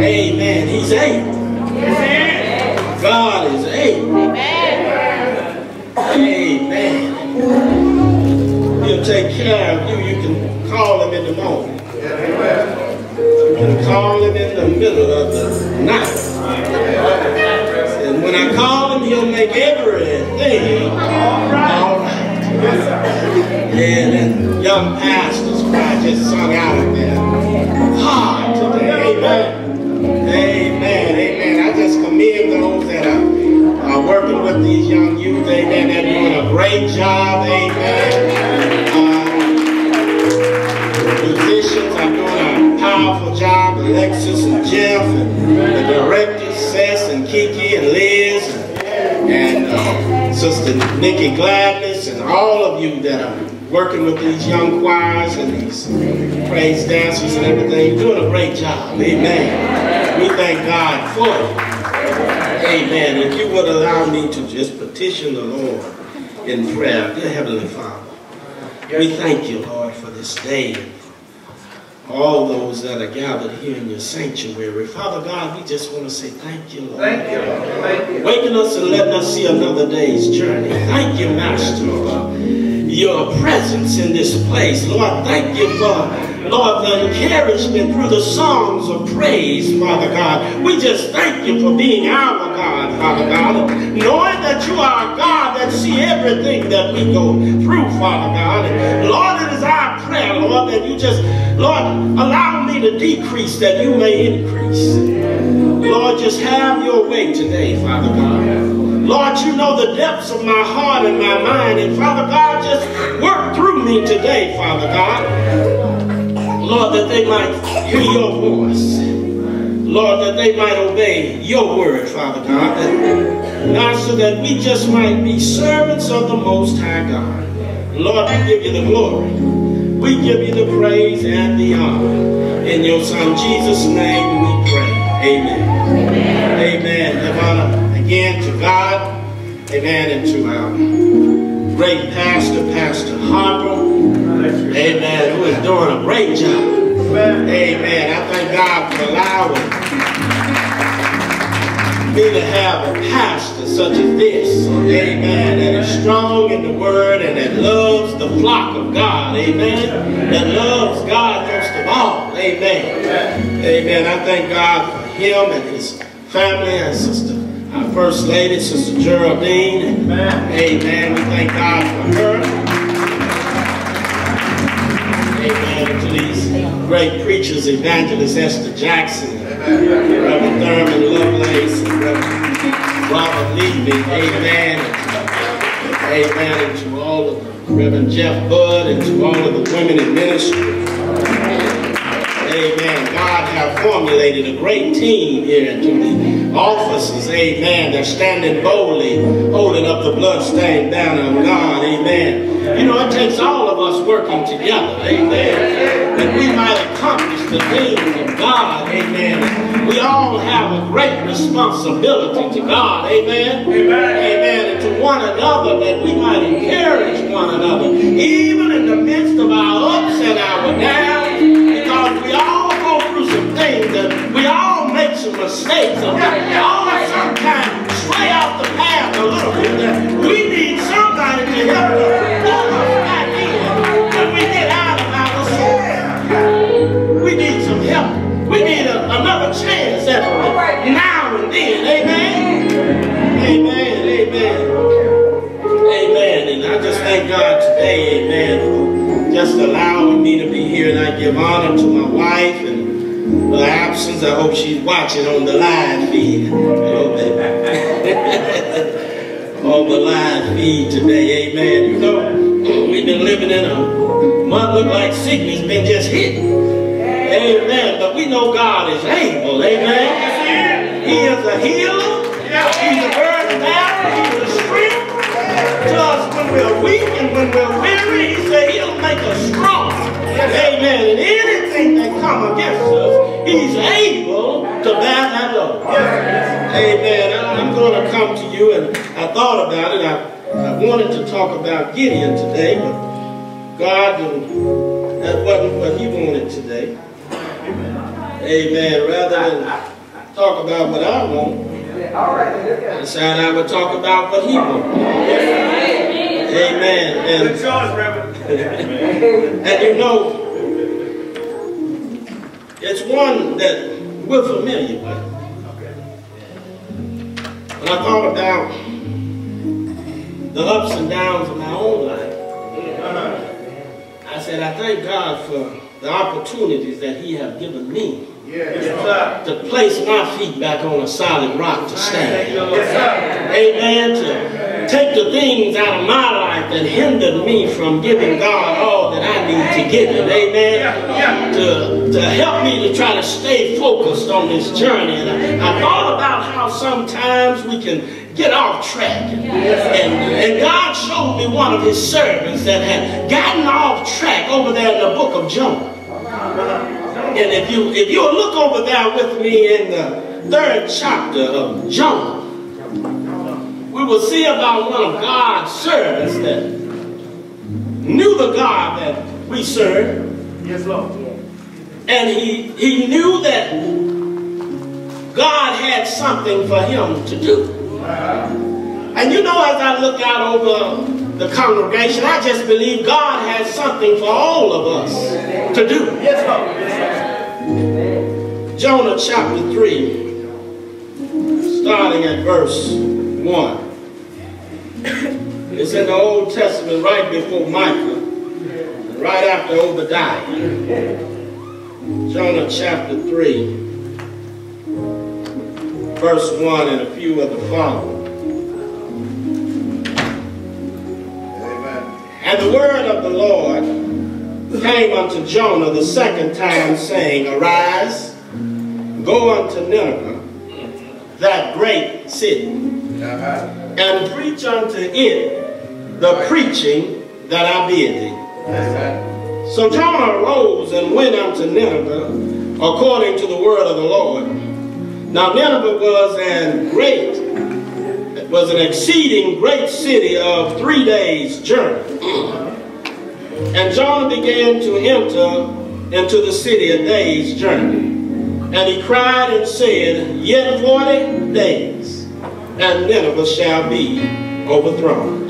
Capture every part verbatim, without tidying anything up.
Amen. He's able. God is able. Amen. He'll take care of you. You can call him in the morning. You can call him in the middle of the night. And when I call him, he'll make everything all right. And then young pastor's choir just sung out of there hard today. Amen. Amen. Amen. I just commend those that are, are working with these young youth. Amen. They're doing a great job. Amen. Uh, musicians are doing a powerful job. Alexis and Jeff and the directors, Sess and Kiki and Liz and uh, Sister Nikki Gladness and all of you that are working with these young choirs and these praise dancers and everything. You're doing a great job. Amen. We thank God for it. Amen. If you would allow me to just petition the Lord in prayer. Dear Heavenly Father, we thank you, Lord, for this day and all those that are gathered here in your sanctuary. Father God, we just want to say thank you, Lord. Thank you. Thank you. Waking us and letting us see another day's journey. Thank you, Master, for your presence in this place. Lord, thank you for, Lord, the encouragement through the songs of praise, Father God. We just thank you for being our God, Father God. Knowing that you are a God that see everything that we go through, Father God. And Lord, it is our prayer, Lord, that you just, Lord, allow me to decrease that you may increase. Lord, just have your way today, Father God. Lord, you know the depths of my heart and my mind. And Father God, just work through me today, Father God. Lord, that they might hear your voice. Lord, that they might obey your word, Father God. That, now, so that we just might be servants of the Most High God. Lord, we give you the glory. We give you the praise and the honor. In your Son Jesus' name we pray. Amen. Amen. Amen. Give honor again to God. Amen. And to our great pastor, Pastor Harper. Amen. Who is doing a great job. Amen. I thank God for allowing me to have a pastor such as this. Amen. That is strong in the word and that loves the flock of God. Amen. That loves God most of all. Amen. Amen. I thank God for him and his family and sister, our First Lady, Sister Geraldine. Amen. Amen. We thank God for her. Amen. To these great preachers, Evangelist Esther Jackson, Reverend Thurman Lovelace, and Reverend Robert Levy. Amen. Amen. And to all of them, Reverend Jeff Budd, and to all of the women in ministry. Amen. God have formulated a great team here into the offices. Amen. They're standing boldly, holding up the bloodstained banner of God. Amen. You know, it takes all of us working together. Amen. That we might accomplish the things of God. Amen. We all have a great responsibility to God. Amen. Amen. Amen. And to one another, that we might encourage one another, even in the midst of our ups and our downs. Because we all go through some things, and we all make some mistakes, and we all sometimes stray off the path a little bit. And we need somebody to help us pull us back in when we get out of our sin. We need some help. We need a, another chance at now and then. Amen. Amen. Amen. Amen. And I just thank God today, amen, for just allowing me to be here. And I give honor to my wife and her absence. I hope she's watching on the live feed. On the live feed today. Amen. You know, we've been living in a month look like sickness been just hit. Amen. But we know God is able. Amen. He is a healer. He's a burden bearer. He's a strength to us when we're weak and when we're weary. He said he'll make us strong. Amen. And anything that comes against us, he's able to bear that load. Amen. I'm going to come to you, and I thought about it. I, I wanted to talk about Gideon today, but God, that wasn't what he wanted today. Amen. Rather than talk about what I want. All right. I decided I would talk about what he wants. Amen. And, Good choice, Reverend. and you know, it's one that we're familiar with. When I thought about the ups and downs of my own life, I said, I thank God for the opportunities that he has given me Yes, to place my feet back on a solid rock to stand. Amen. To take the things out of my life that hindered me from giving God all that I need to give him. Amen. To, to help me to try to stay focused on this journey. And I, I thought about how sometimes we can get off track. And, and, and God showed me one of his servants that had gotten off track over there in the book of Jonah. And if you if you'll look over there with me in the third chapter of Jonah, we will see about one of God's servants that knew the God that we serve. Yes, Lord. And he, he knew that God had something for him to do. And you know, as I look out over the congregation, I just believe God has something for all of us to do. Yes, Lord. Jonah chapter three, starting at verse one. It's in the Old Testament right before Micah, right after Obadiah. Jonah chapter three, verse one, and a few of the following. And the word of the Lord came unto Jonah the second time, saying, Arise, go unto Nineveh, that great city, and preach unto it the preaching that I bid thee. So Jonah arose and went unto Nineveh, according to the word of the Lord. Now Nineveh was an great It was an exceeding great city of three days' journey. And Jonah began to enter into the city a day's journey. And he cried and said, Yet forty days, and Nineveh shall be overthrown.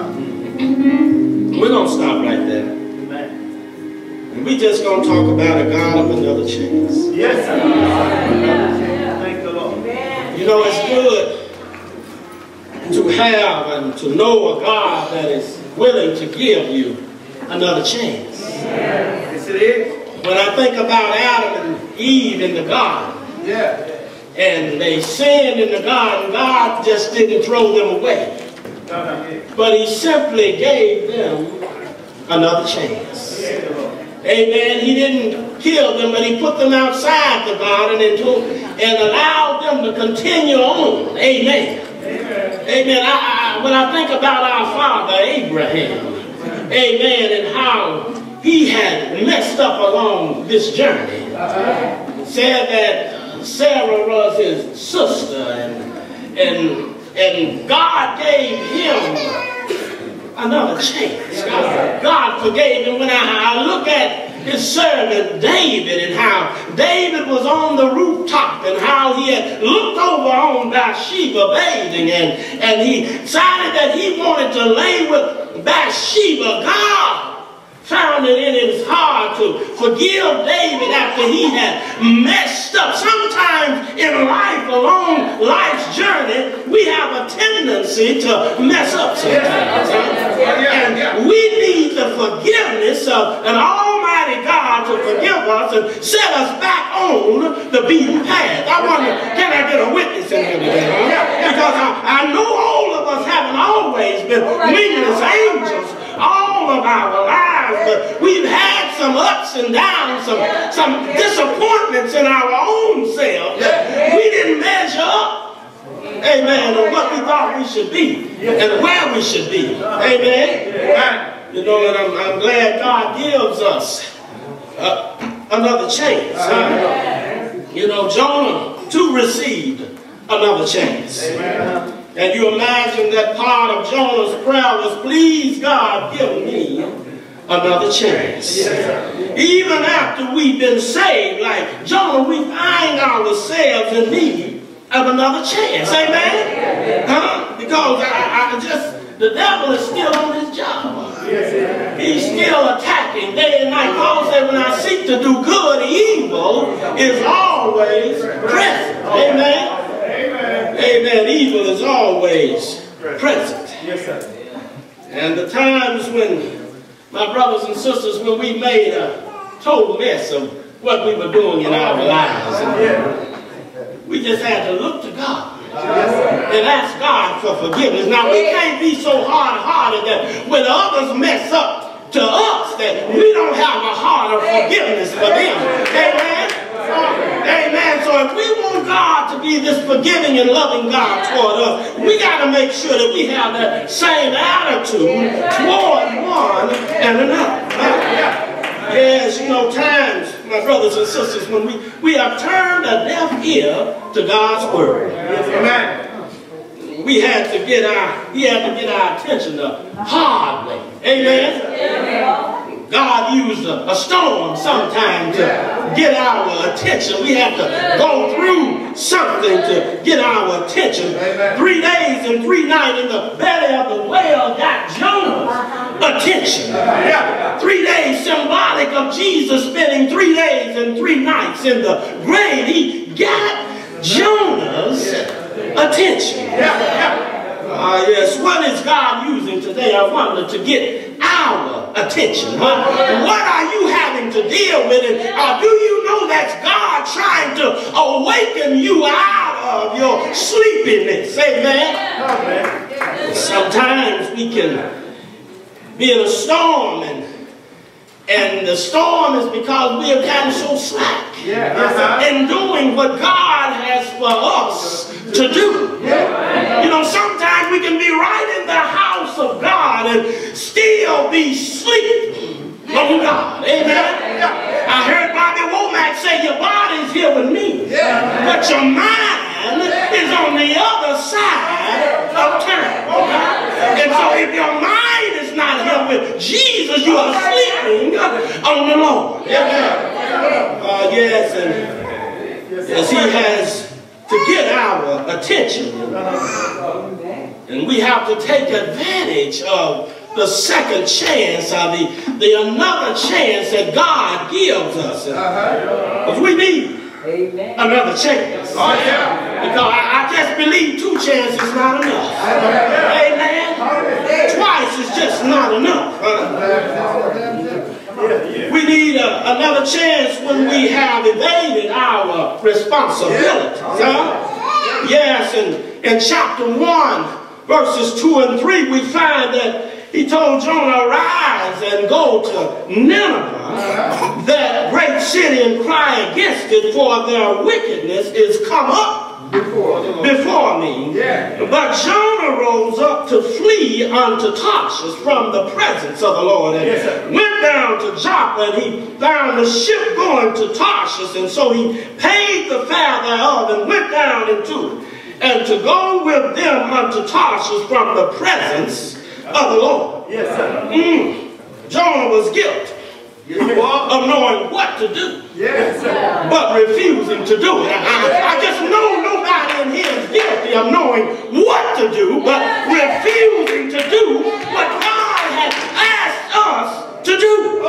We're going to stop right there. And we're just going to talk about a God of another chance. Yes, sir. Thank the Lord. You know, it's good to have and to know a God that is willing to give you another chance. Yes, it is. When I think about Adam and Eve in the garden, Yeah. and they sinned in the garden, God just didn't throw them away. But he simply gave them another chance. Amen. He didn't kill them, but he put them outside the garden and, to, and allowed them to continue on. Amen. Amen. I, I, when I think about our father Abraham, amen, and how he had messed up along this journey. Said that Sarah was his sister, and, and, and God gave him another chance. God, God forgave him. When I, I look at his servant David and how David was on the rooftop and how he had looked over on Bathsheba bathing, and, and he decided that he wanted to lay with Bathsheba. God found it in his heart to forgive David after he had messed up. Sometimes in life, along life's journey, we have a tendency to mess up sometimes. And we need the forgiveness of an almighty God to forgive us and set us back on the beaten path. I wonder, can I get a witness in here today? Huh? Because I, I know all of us haven't always been wingless angels all of our lives, but we've had some ups and downs, some, some disappointments in our own self that we didn't measure up, amen, on what we thought we should be and where we should be, amen. You know, and I'm, I'm glad God gives us uh, another chance. Huh? You know, Jonah too received another chance. Amen. And you imagine that part of Jonah's prayer was, please God, give me another chance. Even after we've been saved, like Jonah, we find ourselves in need of another chance. Amen? Huh? Because I, I just, the devil is still on his job. He's still attacking day and night. Paul said, when I seek to do good, evil is always present. Amen? Amen. Evil is always present. Yes, sir. And the times when, my brothers and sisters, when we made a total mess of what we were doing in our lives, and we just had to look to God and ask God for forgiveness. Now, we can't be so hard-hearted that when others mess up to us, that we don't have a heart of forgiveness for them. Amen? Amen. So if we want God to be this forgiving and loving God toward us, we got to make sure that we have that same attitude toward one and another. Yes, you know, times, my brothers and sisters, when we, we have turned a deaf ear to God's word. Amen. We had to get our, he had to get our attention the hard way. Amen. God used a, a storm sometime to get our attention. We had to go through something to get our attention. Amen. Three days and three nights in the belly of the whale got Jonah's attention. Yeah. Three days symbolic of Jesus spending three days and three nights in the grave. He got Jonah's attention. Uh, yes, what is God using today? I wonder, to get our attention. Huh? What are you having to deal with? And uh, do you know that's God trying to awaken you out of your sleepiness? Amen? Amen. Sometimes we can be in a storm, and and the storm is because we have gotten so slack yeah. uh-huh. in doing what God has for us to do. Yeah. You know, sometimes we can be right in the house of God and still be sleeping on God. Amen. Yeah. I heard Bobby Womack say, your body's here with me, yeah. but your mind is on the other side of time. Okay? And so if your mind is not here with Jesus, you are sleeping on the Lord. Uh, yes, and yes, he has to get our attention. And we have to take advantage of the second chance, or the, the another chance that God gives us. Because we need Amen. Another chance. Oh, yeah. Because I, I just believe two chances is not enough. Amen. Amen. Twice is just not enough. Uh, we need a, another chance when we have evaded our responsibilities. Huh? Yes, and in chapter one, verses two and three, we find that he told Jonah, arise and go to Nineveh, that great city, and cry against it, for their wickedness is come up before, before me. Yeah. But Jonah rose up to flee unto Tarshish from the presence of the Lord, and yes, went down to Joppa, and he found a ship going to Tarshish, and so he paid the fare thereof and went down into it, and to go with them unto Tarshish from the presence of the Lord. Yes, sir. Mm. Jonah was guilty of knowing what to do, yes, sir. but refusing to do it. I, I just know nobody in here is guilty of knowing what to do, but refusing to do what God has asked us to do.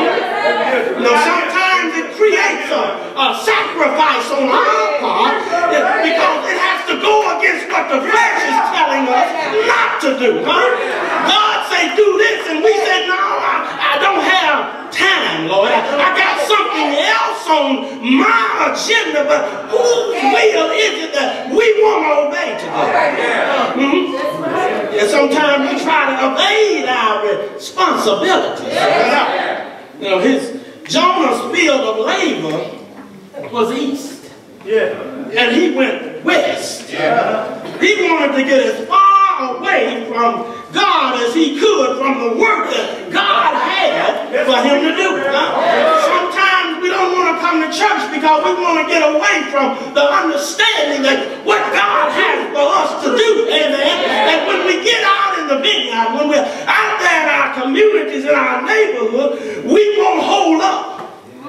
You know, sometimes it creates a, a sacrifice on our part because it has to go against what the flesh is telling us not to do. Huh? God say do this, and we say, no, I, I don't have time, Lord. I, I got something else on my agenda, but whose will is it that we want to obey today? Mm-hmm. Yeah, sometimes we try to evade our responsibilities. You know, his Jonah's field of labor was east. Yeah. And he went west. Yeah. He wanted to get as far away from God as he could from the work that God had for him to do. Huh? Sometimes we don't want to come to church because we want to get away from the understanding that what God has for us to do. Amen. And when we get out in the vineyard, when we're out there in our communities, in our neighborhood, we won't hold up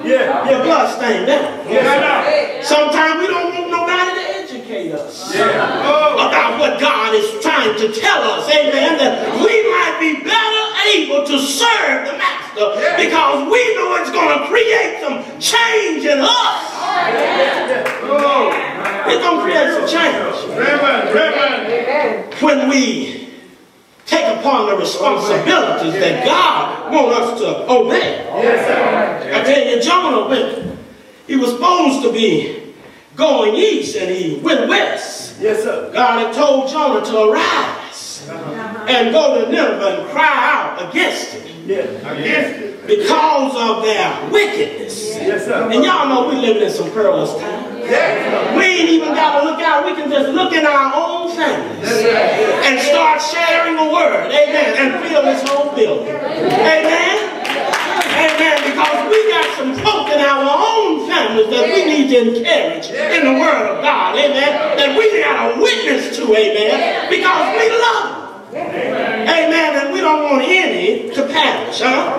Yeah. Your blood stained down. Yeah. Sometimes we don't want nobody to educate us Yeah. Oh. about what God is trying to tell us. Amen. That we might be better able to serve the Master because we know it's going to create some change in us. Oh. It's going to create some change. Reverend, Reverend. When we take upon the responsibilities that God wants us to obey. Yes, sir. I tell you, Jonah went, he was supposed to be going east and he went west. Yes, sir. God had told Jonah to arise and go to Nineveh and cry out against it. Yeah. Against it. Because of their wickedness. Yes, sir. And y'all know we living in some perilous times. Yes. We ain't even got to look out. We can just look in our own families and start sharing the word. Amen. And fill this whole building. Amen. Amen. Because we got some folk in our own families that we need to encourage in the word of God. Amen. That we got a witness to. Amen. Because we love them. Amen. And we don't want any to perish. Huh?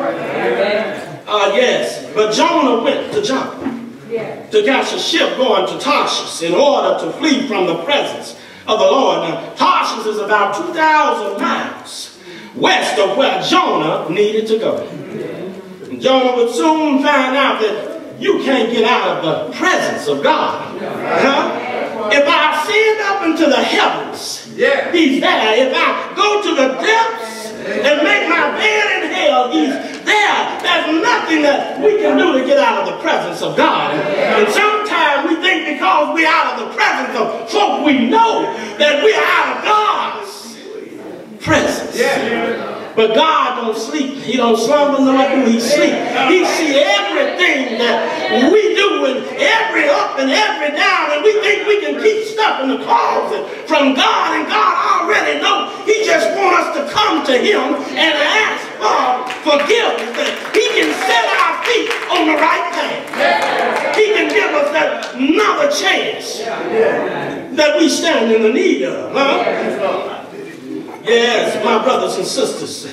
Uh, yes. But Jonah went to Joppa to catch a ship going to Tarshish in order to flee from the presence of the Lord. Now, Tarshish is about two thousand miles west of where Jonah needed to go. And Jonah would soon find out that you can't get out of the presence of God. Huh? If I ascend up into the heavens, Yeah. he's there. If I go to the depths and make my bed in hell, he's there. There's nothing that we can do to get out of the presence of God. And sometimes we think because we're out of the presence of folk we know that we're out of God's presence. Yeah. But God don't sleep. He don't slumber nor do he sleep. He see everything that we do and every up and every down. And we think we can keep stuff in the closet from God. And God already knows. He just wants us to come to him and ask for forgiveness. That he can set our feet on the right path. He can give us that another chance that we stand in the need of. Huh? Yes, my brothers and sisters,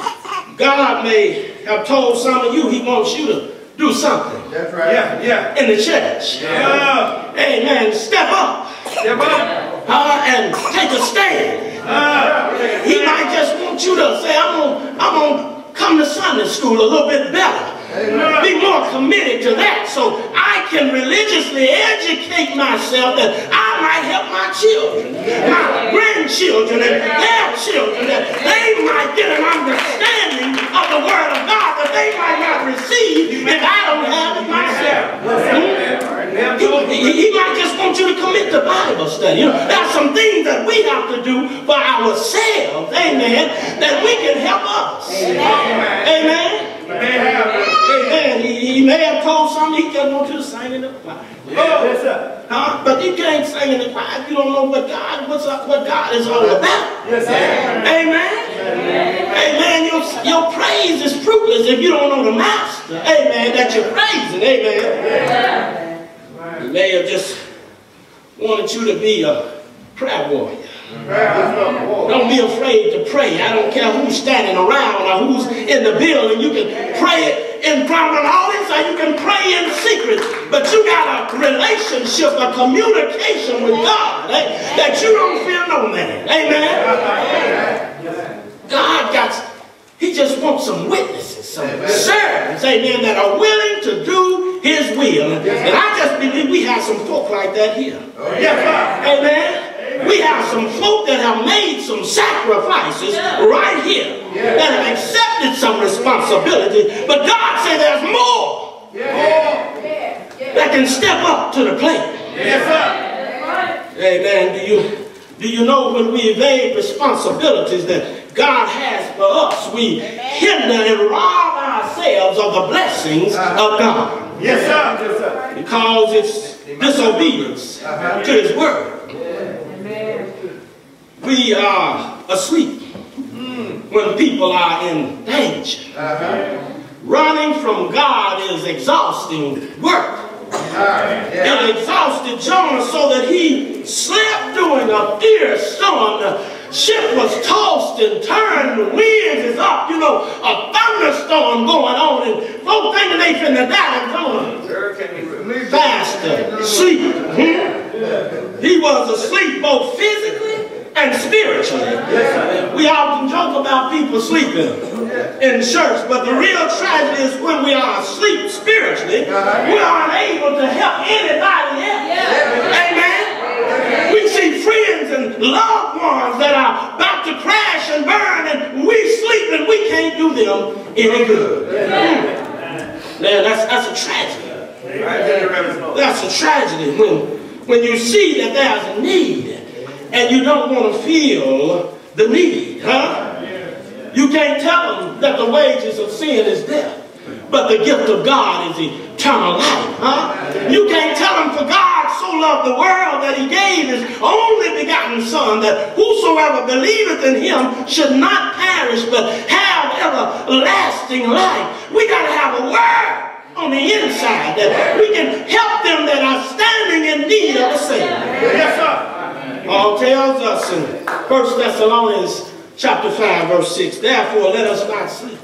God may have told some of you he wants you to do something. That's right. Yeah, yeah. In the church. Yeah. Amen. Step up. Step up. Uh, and take a stand. Uh, He might just want you to say, I'm going I'm gonna come to Sunday school a little bit better. Amen. Be more committed to that so I can religiously educate myself that I might help my children, my grandchildren, and their children, that they might get an understanding of the word of God that they might not receive if I don't have it myself. He, he, he might just want you to commit to Bible study. You know, there's some things that we have to do for ourselves, amen, that we can help us. Amen. Amen. He, he may have told something he just want you to sing in the choir. Yes, sir. Huh? But you can't sing in the choir if you don't know what God, what's up, what God is all about. Yes, sir. Amen. Amen. Your, your praise is fruitless if you don't know the Master. Amen. That you're praising. Amen. He may have just wanted you to be a prayer warrior. Don't be afraid to pray. I don't care who's standing around or who's in the building. You can pray it in front of an audience or you can pray in secret. But you got a relationship, a communication with God, eh, that you don't fear no man. Amen. God got, he just wants some witnesses, some servants, amen, that are willing to do his will. And, and I just believe we have some folk like that here. Amen. We have some folk that have made some sacrifices right here, yeah, that have accepted some responsibility. But God said there's more, yeah, that can step up to the plate. Yes, sir. Amen. Do you, do you know when we evade responsibilities that God has for us, we hinder and rob ourselves of the blessings of God? Yes, sir. Yes, sir. Because it's disobedience to his word. We are asleep when people are in danger. Uh-huh. Running from God is exhausting work. Uh, yeah. It exhausted Jonah so that he slept during a fierce storm to ship was tossed and turned, the winds is up, you know, a thunderstorm going on, and folks thinking they finna die and going faster, sleep. Hmm? He was asleep both physically and spiritually. We often joke about people sleeping in church, but the real tragedy is when we are asleep spiritually, we aren't able to help anybody else. Amen. We see friends and loved ones that are about to crash and burn, and we sleep and we can't do them any good. Mm. Man, that's, that's a tragedy. That's a tragedy when, when you see that there's a need and you don't want to feel the need, huh? You can't tell them that the wages of sin is death, but the gift of God is eternal life, huh? You can't tell them, for God so loved the world that he gave his only begotten Son, that whosoever believeth in him should not perish but have everlasting life. We got to have a word on the inside that we can help them that are standing in need of a Savior. Yes, sir. Paul tells us in First Thessalonians chapter five, verse six, therefore let us not sleep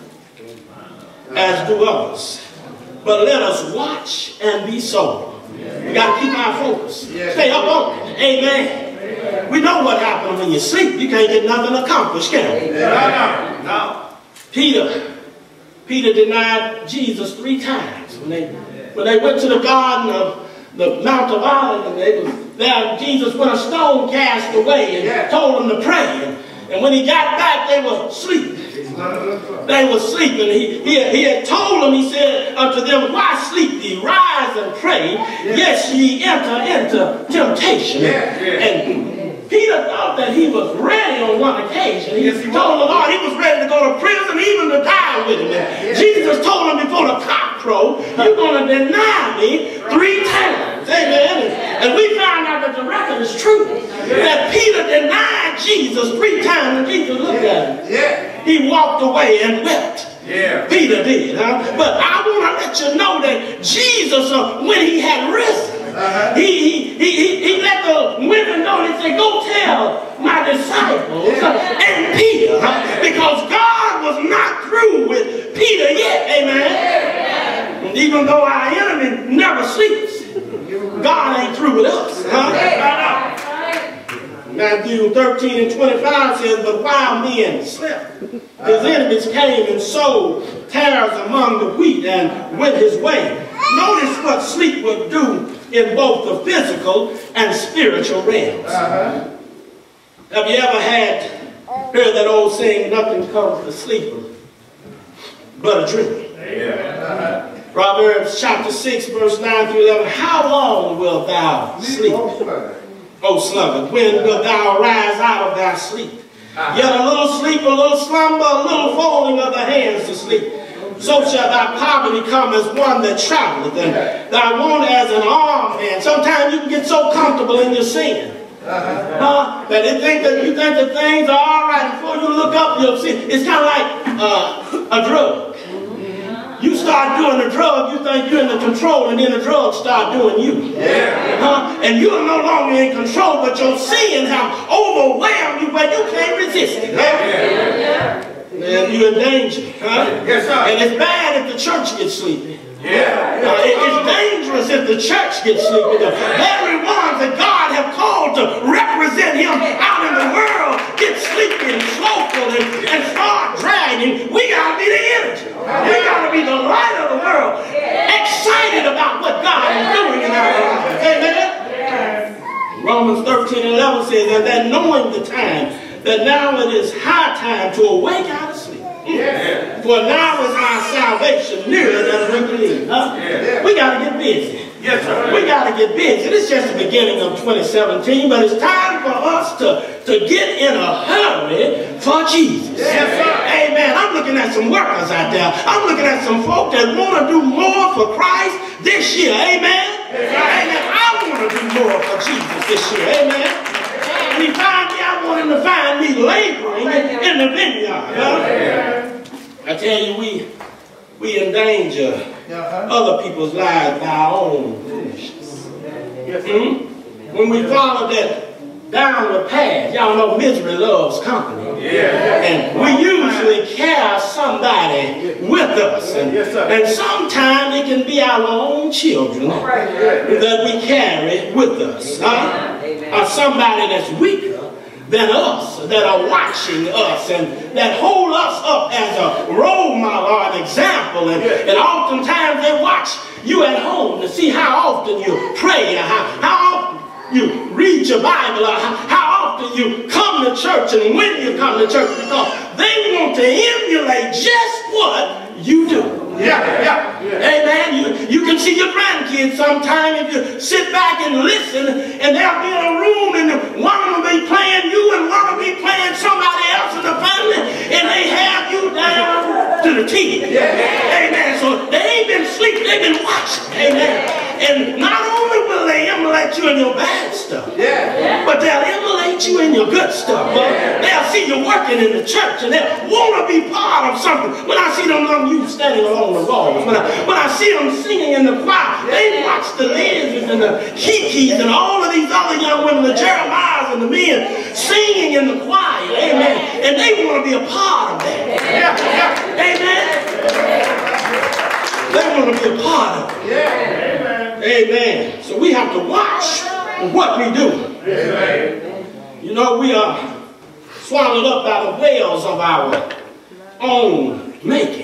as do others, but let us watch and be sober. We got to keep our focus. Stay up on it. Amen. We know what happens when you sleep. You can't get nothing accomplished, can you? No, no. Peter, Peter denied Jesus three times when they when they went to the garden of the Mount of Olives, and they was there. Jesus, when a stone cast away, and told them to pray. And, and when he got back, they were asleep. They were sleeping. He, he, he had told them, he said unto them, why sleep ye? Rise and pray, yeah. Yes, ye enter into temptation. Yeah. Yeah. And Peter thought that he was ready on one occasion. He, yes, he told the Lord he was ready to go to prison, even to die with him. Yeah. Jesus told him before the cock crow, you're going to deny me three times. Amen. And we found out that the record is true. That Peter denied Jesus three times, and Jesus looked at him. Yeah. He walked away and wept. Yeah. Peter did. Huh? But I want to let you know that Jesus, uh, when he had risen, uh-huh. he, he, he, he let the women know, and he said, go tell my disciples uh, and Peter, huh? Because God was not through with Peter yet. Amen. Yeah. And even though our enemy never sleeps, God ain't through with us. Huh? Matthew thirteen and twenty-five says, but while men slept, his enemies came and sowed tares among the wheat and went his way. Notice what sleep would do in both the physical and spiritual realms. Uh-huh. Have you ever had, heard that old saying, nothing comes to sleeper but a dream? Yeah. Uh-huh. Proverbs chapter six, verse nine through eleven, how long wilt thou sleep, O sluggard? When wilt thou rise out of thy sleep? Uh-huh. Yet a little sleep, a little slumber, a little folding of the hands to sleep. So shall thy poverty come as one that traveleth, and thy want as an armed man. Sometimes you can get so comfortable in your sin. Uh-huh. Huh? That you think that you think that things are all right. Before you look up, you'll see. It's kind of like uh, a drug. You start doing the drug, you think you're in the control, and then the drugs start doing you. Yeah. Huh? And you're no longer in control, but your sin have overwhelmed you, but you can't resist it. Huh? Yeah. And you're in danger. Huh? Yes, sir. And it's bad if the church gets sleepy. Yeah. Uh, it, it's dangerous if the church gets sleepy. The very ones that God have called to represent him out in the world get sleepy and slowful and, and start dragging. We got to be the energy. We got to be the light of the world, excited about what God is doing in our lives. Amen. Romans thirteen and eleven says, and that knowing the time, that now it is high time to awake out of sleep. Yeah. For now is our salvation nearer than we believe. Huh? Yeah. We got to get busy. Yes, sir. We got to get busy. It's just the beginning of twenty seventeen, but it's time for us to, to get in a hurry for Jesus. Yes, sir. Amen. I'm looking at some workers out there. I'm looking at some folk that want to do more for Christ this year. Amen. Yes, amen. I want to do more for Jesus this year. Amen. And he found me, I want him to find me laboring in the vineyard. Huh? I tell you, we we endanger uh-huh. other people's lives by our own foolishness. Mm-hmm. When we follow that downward path. Y'all know misery loves company. Yeah. And we usually carry somebody with us. And, Yes, sir. and sometimes it can be our own children that we carry with us. Huh? Or somebody that's weaker than us, that are watching us and that hold us up as a role model or an example. And, and oftentimes they watch you at home to see how often you pray, or how, how often you read your Bible, or how, how often you come to church and when you come to church, because they want to emulate just what you do. Yeah, yeah, yeah. Amen. You, you can see your grandkids sometime if you sit back and listen, and they'll be in a room and one of them will be playing you and one will be playing somebody else in the family, and they have you down to the T. Yeah. Amen. So they ain't been sleeping, they've been watching. Amen. And not only will they emulate you in your bad stuff, yeah, but they'll emulate you in your good stuff. Yeah. They'll see you working in the church and they'll want to be part of something. When I see them young youth standing along the walls, when I, when I see them singing in the choir, they watch the Lizzes and the Kikis and all of these other young women, the Jeremiahs and the men singing in the choir. Amen. And they want to be a part of that. Yeah. Yeah. Amen. They want to be a part of it. Yeah. Amen. So we have to watch what we do. Amen. You know, we are swallowed up by the whales of our own making.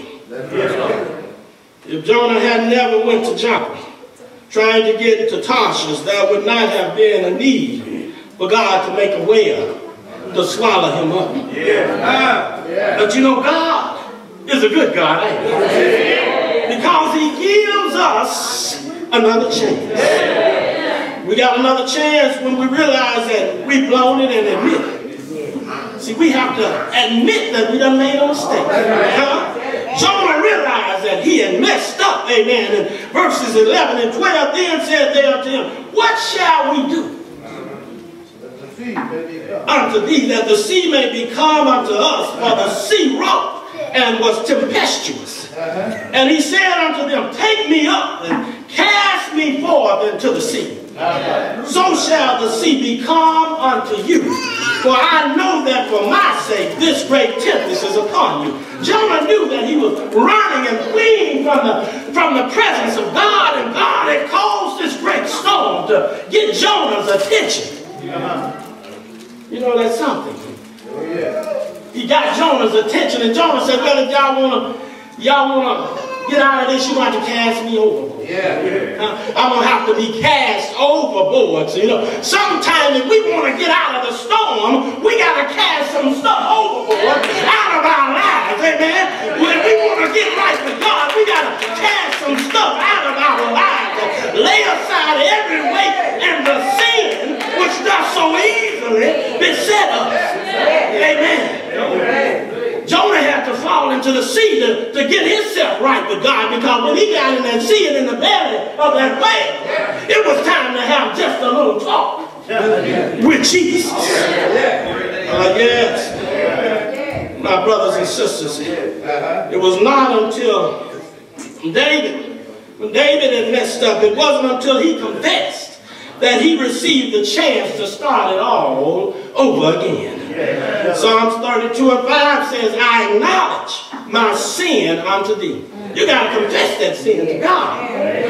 If Jonah had never went to Joppa trying to get to Tarshish, there would not have been a need for God to make a whale to swallow him up. Yeah. But you know, God is a good God, ain't he? Because he gives us another chance. We got another chance when we realize that we've blown it and admit it. See, we have to admit that we done made a mistake. Huh? Jonah realized that he had messed up. Amen. And verses eleven and twelve then said they unto him, what shall we do unto thee, that the sea may be calm unto us? For the sea rocked and was tempestuous. And he said unto them, take me up and cast me forth into the sea. So shall the sea be calm unto you. For I know that for my sake this great tempest is upon you. Jonah knew that he was running and fleeing from the, from the presence of God, and God had caused this great storm to get Jonah's attention. You know, that's something. He got Jonah's attention, and Jonah said, well, if y'all want to y'all want to get out of this, you want to cast me overboard. Yeah. Uh, I'm going to have to be cast overboard. So, you know, sometimes if we want to get out of the storm, we got to cast some stuff overboard out of our lives. Amen. When we want to get right with God, we got to cast some stuff out of our lives. Lay aside every weight and the sin which does so easily beset us. Amen. Amen. Jonah had to fall into the sea to, to get himself right with God, because when he got in that sea and in the belly of that whale, it was time to have just a little talk with Jesus. Uh, yes, my brothers and sisters, it was not until David, when David had messed up, it wasn't until he confessed that he received the chance to start it all over again. Yeah. Psalms thirty-two and five says, I acknowledge my sin unto thee. You got to confess that sin to God.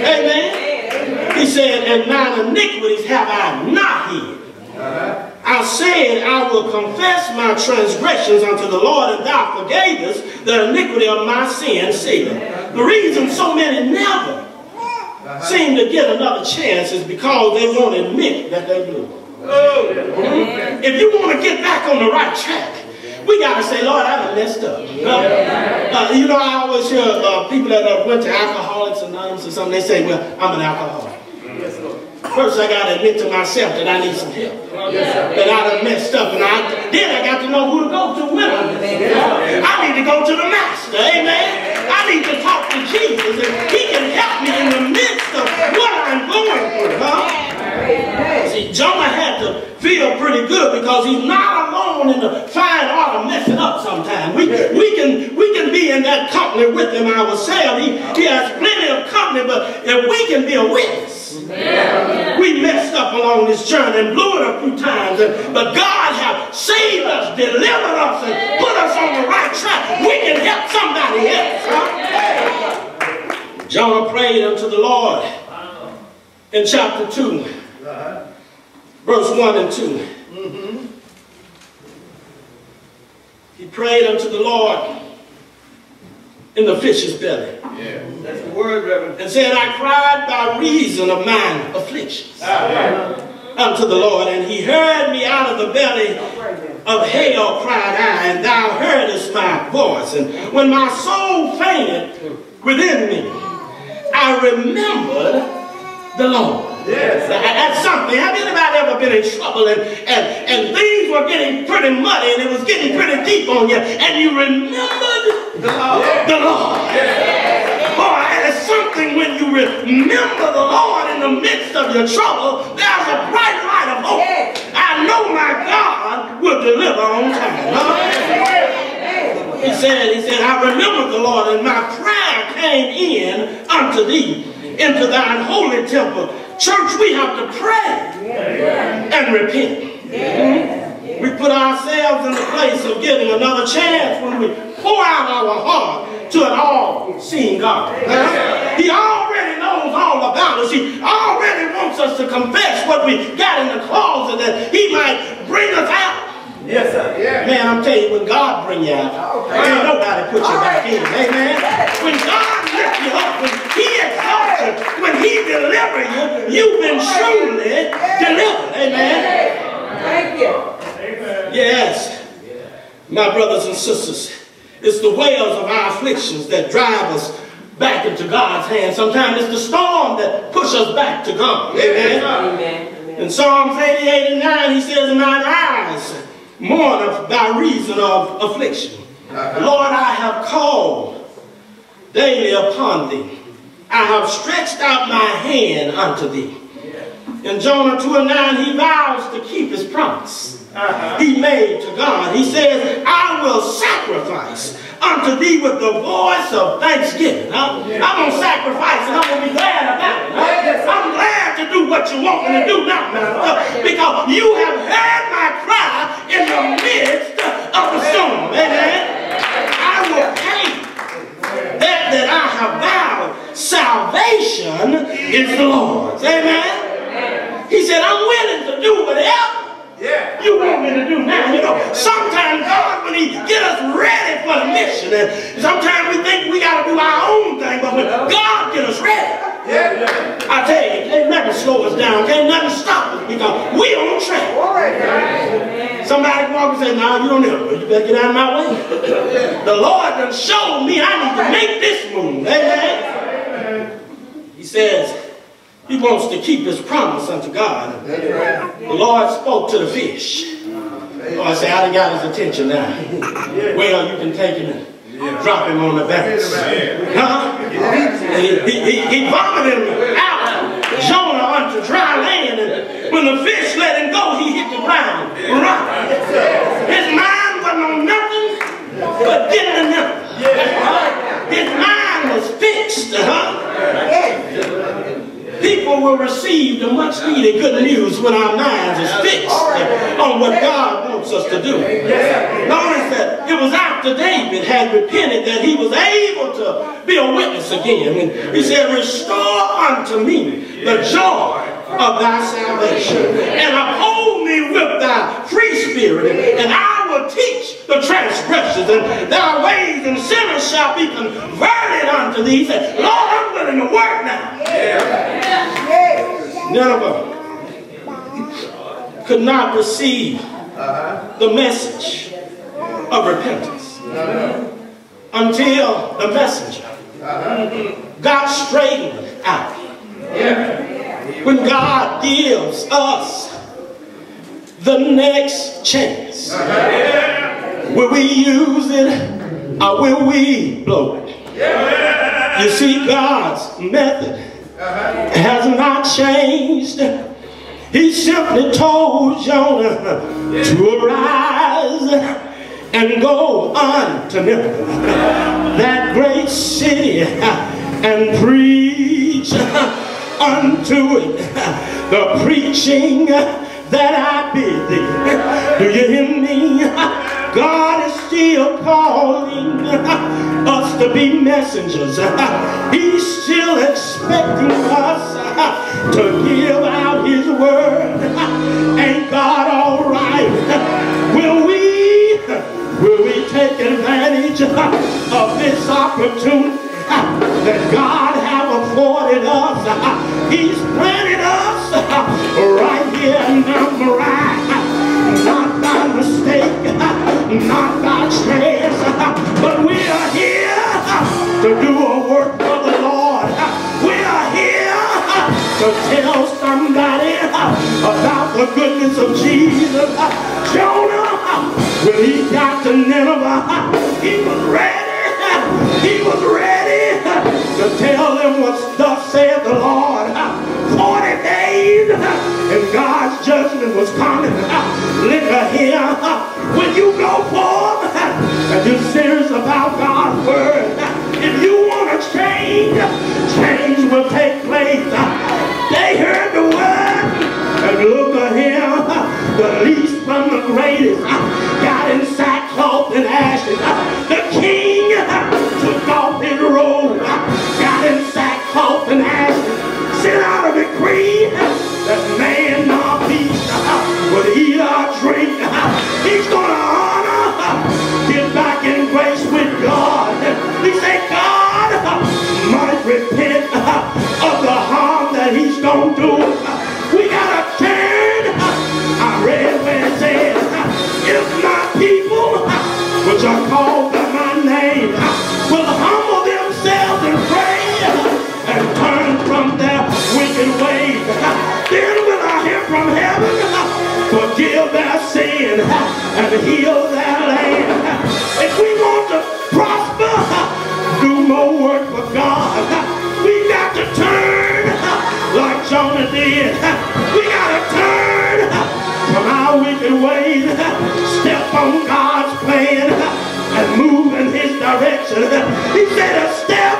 Amen. He said, and mine iniquities have I not hid. Uh-huh. I said, I will confess my transgressions unto the Lord, and thou forgavest the iniquity of my sin. See, the reason so many never Uh-huh. seem to get another chance is because they won't admit that they blew. Oh. Mm-hmm. If you want to get back on the right track, we got to say, Lord, I done messed up. Yeah. Uh, uh, you know, I always hear uh, people that uh, went to Alcoholics Anonymous or something, they say, well, I'm an alcoholic. Yes, Lord. First, I got to admit to myself that I need some help. Yes, that I done messed up. And I, then I got to know who to go to when I mess up. I need to go to the Master. Amen. I need to talk to Jesus, and he can help me in the midst of what I'm going through. Huh? See, Jonah had to feel pretty good, because he's not alone in the fine art of messing up sometimes. We, we, can, we can be in that company with him ourselves. He, he has plenty of company, but if we can be a witness us. Yeah. We messed up along this journey and blew it a few times, and, but God has saved us, delivered us, and put us on the right track. We can help somebody else. Huh? Jonah prayed unto the Lord in chapter two, verse one and two. Mm-hmm. He prayed unto the Lord in the fish's belly. Yeah. That's the word, Reverend. And said, I cried by reason of mine afflictions uh-huh. unto the Lord, and he heard me out of the belly of hell, cried I, and thou heardest my voice. And when my soul fainted within me, I remembered the Lord. Yes. That's something. Have anybody ever been in trouble and, and, and things were getting pretty muddy and it was getting pretty deep on you, and you remembered the Lord? The Lord. Yes. Boy, it's something when you remember the Lord in the midst of your trouble. There's a bright light of hope. Yes. I know my God will deliver on time. Huh? Yes. He said, he said, I remember the Lord, and my prayer came in unto thee, into thine holy temple. Church, we have to pray yeah. and repent. Yeah. Mm-hmm. We put ourselves in the place of getting another chance when we pour out our heart to an all-seeing God. Yeah. He already knows all about us. He already wants us to confess what we got in the closet, that he might bring us out. Yes, sir. Yeah. Man, I'm telling you, when God bring you out, okay. ain't nobody put you all back right. in. Amen. When God lift you up, when he exalts you, when he deliver you, you've been truly delivered. Amen. Thank you. Amen. Yes. My brothers and sisters, it's the wails of our afflictions that drive us back into God's hand. Sometimes it's the storm that pushes us back to God. Amen. Amen. In Psalms eighty-eight and nine, he says, mine eyes mourneth by reason of affliction. Uh-huh. Lord, I have called daily upon thee. I have stretched out my hand unto thee. Yeah. In Jonah two and nine, he vows to keep his promise. Uh-huh. He made to God. He says, I will sacrifice unto thee with the voice of thanksgiving. Huh? Yeah. I'm going to sacrifice and I'm going to be glad about it. Huh? Yeah. I'm glad to do what you want me to do now, man, because you have heard my cry in the midst of the storm. Amen. I will pay that that I have vowed. Salvation is the Lord's. Amen. He said, I'm willing to do whatever yeah. you want me to do now. You know, sometimes God, when he get us ready for the mission, and sometimes we think we got to do our own thing, but when God get us ready, yeah. I tell you, can't nothing slow us down, can't nothing stop us, because we on track. Right. Somebody walk and say, no, you don't know, you better get out of my way. The Lord done showed me I need to make this move. Amen. He says, he wants to keep his promise unto God. Right. The Lord spoke to the fish. Oh, I say, I done got his attention now. Well, you can take him and yeah. drop him on the banks. Huh? He, he, he, he vomited him out, Jonah, onto dry land. And when the fish let him go, he hit the ground. Right. His mind wasn't on nothing but getting enough. His mind was fixed. Huh? People will receive the much needed good news when our minds is fixed on what God wants us to do. Notice that it was after David had repented that he was able to be a witness again. And he said, restore unto me the joy of thy salvation, and uphold me with thy free spirit, and I will teach the transgressors, and thy ways and sinners shall be converted unto thee. He said, Lord, I'm willing to work now. Nineveh could not receive the message of repentance until the messenger got straightened out. When God gives us the next chance, will we use it or will we blow it? You see, God's method has not changed. He simply told Jonah to arise and go on to Nineveh, that great city, and preach unto it, the preaching that I bid thee. Do you hear me? God is still calling us to be messengers. He's still expecting us to give out his word. Ain't God all right? Will we, will we take advantage of this opportunity that God have afforded us? He's planted us right here in Mount Moriah, not by mistake, not by chance, but we are here to do a work for the Lord. We are here to tell somebody about the goodness of Jesus. Jonah, when he got to Nineveh, he was ready. He was ready to tell them what thus said the Lord. Forty days, and God's judgment was coming. Look at here. When you go forth and you're serious about God's word, if you want to change, change will take place. They heard the word, and look at him. The least from the greatest got in sackcloth and ashes. The king took off his robe, got in sackcloth and ashes, sent out a decree that man nor beast would eat or drink. He's going to honor, get back in grace with God. He said God might repent of the harm that he's going to do. We got to turn. I read where it says, if my people, which are called by my name, will humble themselves and pray and turn from their wicked ways, then will I hear from heaven, forgive their sin and heal their land. If we want to prosper, do more work for God, we got to turn like Jonah did. We got to turn from our wicked ways, step on God's plan, and move in his direction. He said a step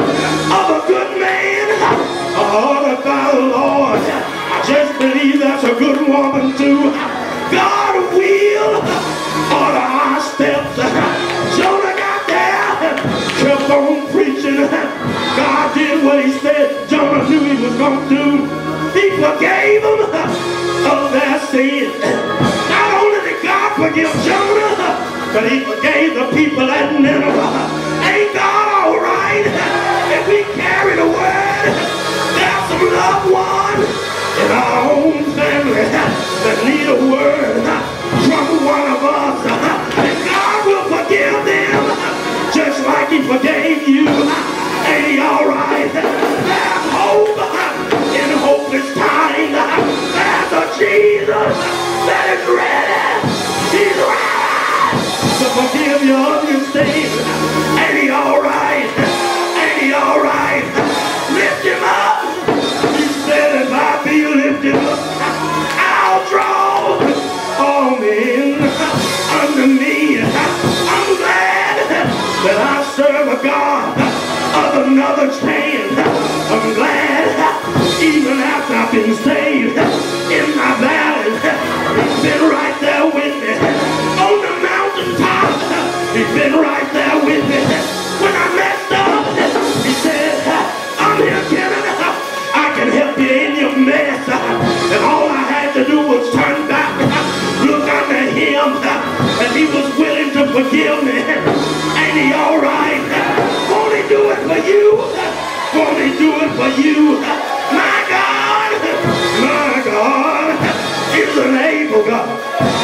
of a good man ordered by the Lord. I just believe that's a good woman too. God will order our steps. Jonah got there, kept on preaching. God did what he said Jonah knew he was going to do. He forgave them of their sin. Not only did God forgive Jonah, but he forgave the people at Nineveh. Ain't God all right? If we carry the word, there's some loved ones in our own family that need a word from one of us. And God will forgive them just like he forgave you. Ain't he all right? There's hope in hopeless times. There's a Jesus that is ready. He's ready to forgive you of your sin. Ain't he all right? Ain't he all right? Lift him up. He said if I be lifted up, I'll draw all men unto me. I'm glad that I serve a God of another stand. I'm glad even after I've been saved in my valley, he's been right there with me. On the mountaintop, he's been right there with me. When I messed up, he said, I'm here, Kevin. I can help you in your mess. And all I had to do was turn back, look unto him, and he was willing to forgive me. Ain't he all right? Won't he do it for you? Won't he do it for you? My God, my God is an able God.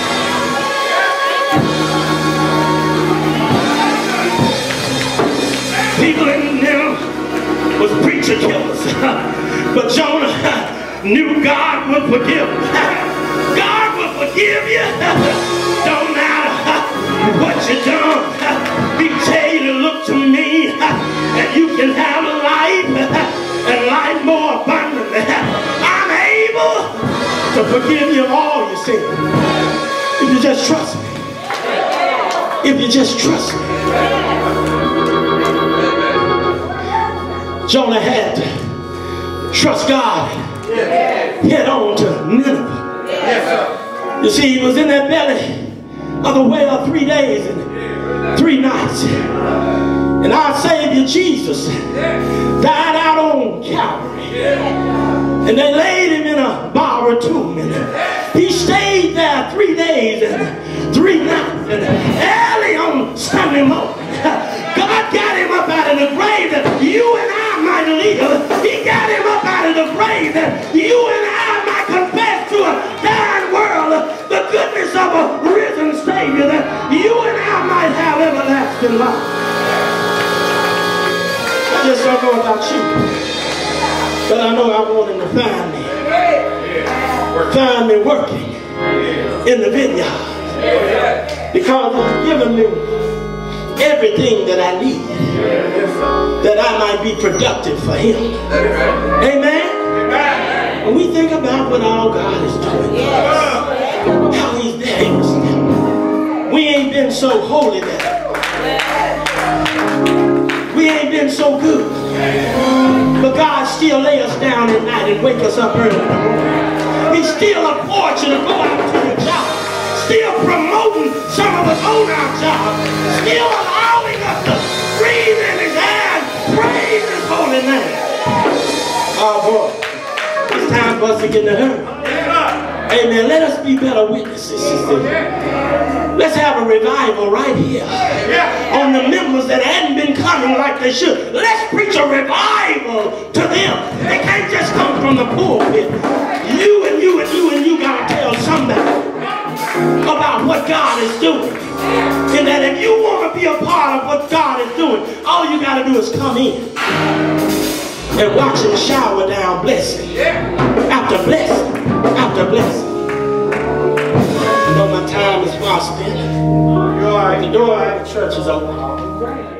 People in Nineveh was preacher killers, but Jonah knew God would forgive him. God will forgive you. Don't matter what you done. He tell you to look to me, and you can have life and life more abundantly. I'm able to forgive you of all your sin if you just trust me. If you just trust me. Jonah had to trust God, head on to Nineveh. Yes, sir. You see, he was in that belly of the whale three days and three nights. And our Savior Jesus died out on Calvary. And they laid him in a borrowed tomb. And he stayed there three days and three nights. And early on Sunday morning, God got him up out of the grave that you and I might live. He got him up out of the grave that you and I might confess to a dying world the goodness of a risen Savior, that you and I might have everlasting life. I just don't know about you, but I know I want him to find me. Find me working in the vineyard, because he's given me everything that I need, that I might be productive for him. Amen? When we think about what all God is doing, how he's there, we ain't been so holy that we ain't been so good, but God still lay us down at night and wake us up early in the morning. He's still affords you to go out to your job, still promoting some of us on our job, still allowing us to breathe in his air and praise his holy name. Oh boy, it's time for us to get in the hurry. Amen. Let us be better witnesses, sister. Let's have a revival right here on the members that hadn't been coming like they should. Let's preach a revival to them. They can't just come from the pulpit. You and you and you and you got to tell somebody about what God is doing. And that if you want to be a part of what God is doing, all you got to do is come in and watch him shower down blessing after blessing after blessing. You know my time is far spent. The door of the church is open.